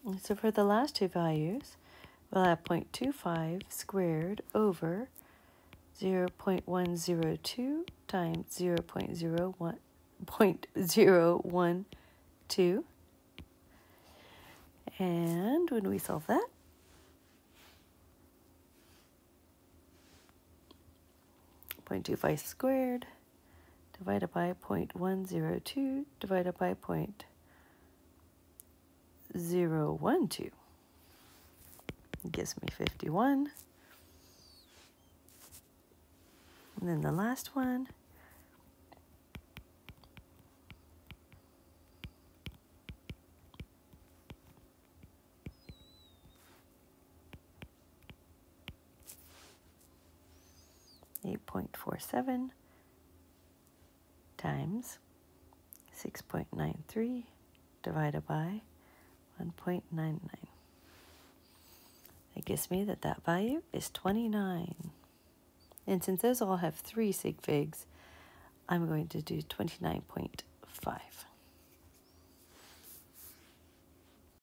So for the last two values, we'll have 0.25 squared over 0.102 times 0.012. And when we solve that, .25 squared divided by 0.102 divided by 0.012 gives me 51. And then the last one, .47 times 6.93 divided by 1.99. It gives me that value is 29. And since those all have 3 sig figs, I'm going to do 29.5.